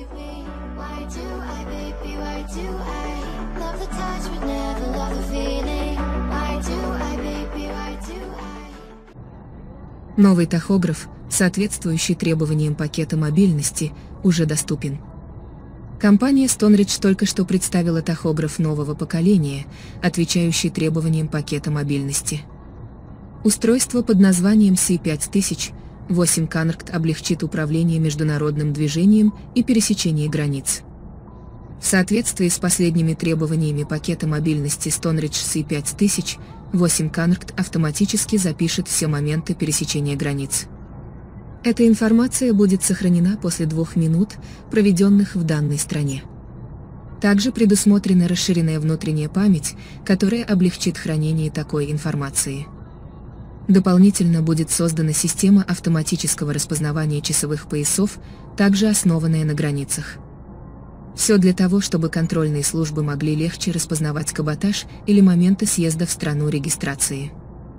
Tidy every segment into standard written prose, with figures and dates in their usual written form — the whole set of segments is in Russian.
Новый тахограф, соответствующий требованиям пакета мобильности, уже доступен. Компания Stoneridge только что представила тахограф нового поколения, отвечающий требованиям пакета мобильности. Устройство под названием C5000 8 Connect облегчит управление международным движением и пересечение границ. В соответствии с последними требованиями пакета мобильности Stoneridge C5000 8 Connect автоматически запишет все моменты пересечения границ. Эта информация будет сохранена после 2 минут, проведенных в данной стране. Также предусмотрена расширенная внутренняя память, которая облегчит хранение такой информации. Дополнительно будет создана система автоматического распознавания часовых поясов, также основанная на границах. Все для того, чтобы контрольные службы могли легче распознавать каботаж или моменты съезда в страну регистрации.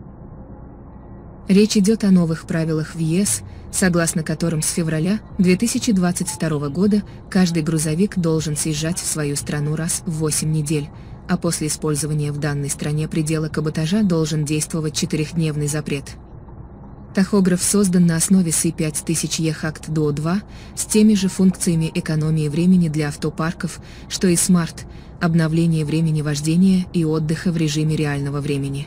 Речь идет о новых правилах в ЕС, согласно которым с февраля 2022 года каждый грузовик должен съезжать в свою страну раз в 8 недель, а после использования в данной стране предела каботажа должен действовать 4-дневный запрет. Тахограф создан на основе C5000 eHACT Duo 2 с теми же функциями экономии времени для автопарков, что и Smart, обновление времени вождения и отдыха в режиме реального времени.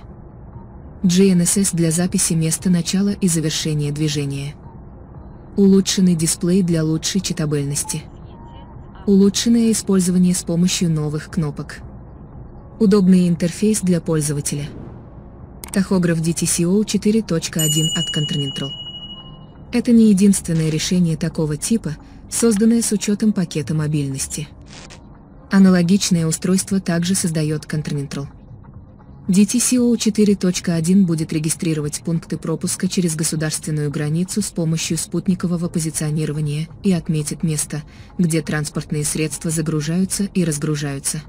GNSS для записи места начала и завершения движения. Улучшенный дисплей для лучшей читабельности. Улучшенное использование с помощью новых кнопок. Удобный интерфейс для пользователя. Тахограф DTCO 4.1 от Continental. Это не единственное решение такого типа, созданное с учетом пакета мобильности. Аналогичное устройство также создает Continental. DTCO 4.1 будет регистрировать пункты пропуска через государственную границу с помощью спутникового позиционирования и отметит место, где транспортные средства загружаются и разгружаются.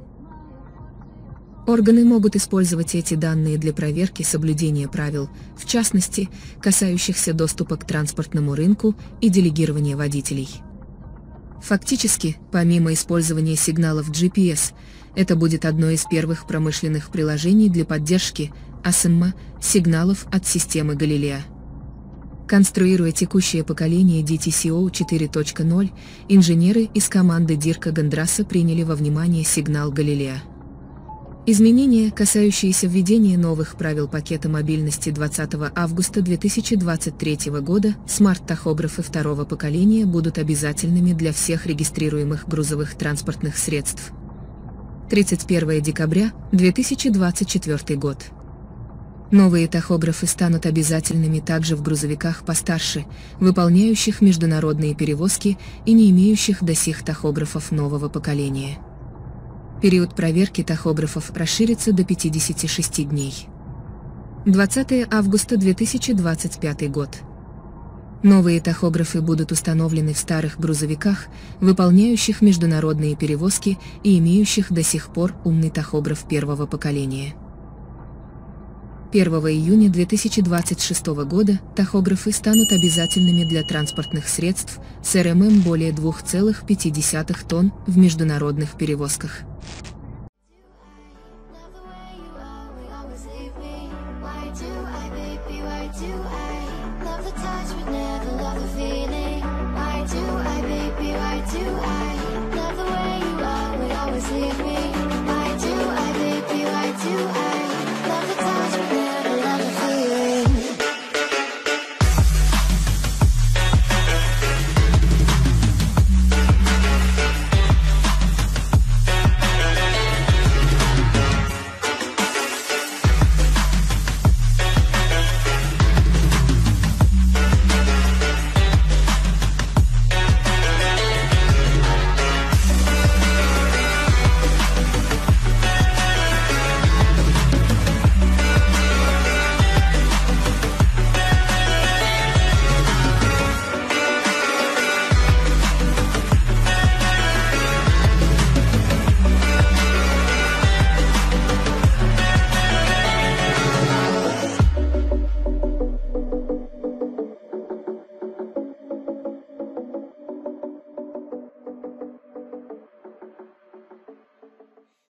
Органы могут использовать эти данные для проверки соблюдения правил, в частности, касающихся доступа к транспортному рынку и делегирования водителей. Фактически, помимо использования сигналов GPS, это будет одно из первых промышленных приложений для поддержки ASM сигналов от системы Галилео. Конструируя текущее поколение DTCO 4.0, инженеры из команды Дирка Гондраса приняли во внимание сигнал Галилео. Изменения, касающиеся введения новых правил пакета мобильности 20 августа 2023 года, смарт-тахографы второго поколения будут обязательными для всех регистрируемых грузовых транспортных средств. 31 декабря 2024 год. Новые тахографы станут обязательными также в грузовиках постарше, выполняющих международные перевозки и не имеющих до сих тахографов нового поколения. Период проверки тахографов расширится до 56 дней. 20 августа 2025 год. Новые тахографы будут установлены в старых грузовиках, выполняющих международные перевозки и имеющих до сих пор умный тахограф первого поколения. 1 июня 2026 года тахографы станут обязательными для транспортных средств с РММ более 2,5 тонн в международных перевозках.